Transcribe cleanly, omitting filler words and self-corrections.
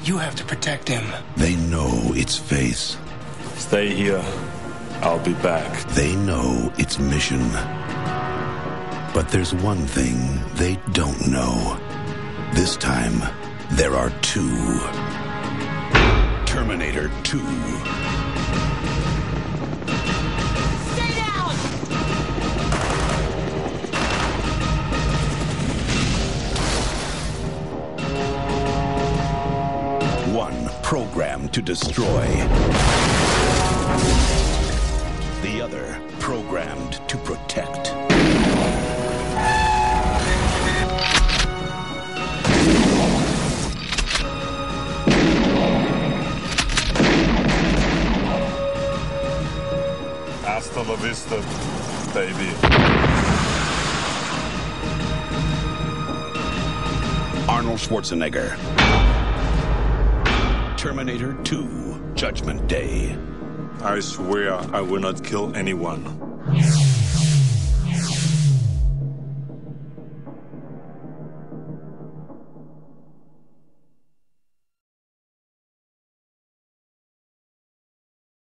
You have to protect him. They know its face. Stay here. I'll be back. They know its mission. But there's one thing they don't know. This time, there are two. Terminator 2. Stay down! One programmed to destroy. The other programmed to protect. Hasta la vista, baby. Arnold Schwarzenegger. Terminator 2, Judgment Day. I swear I will not kill anyone.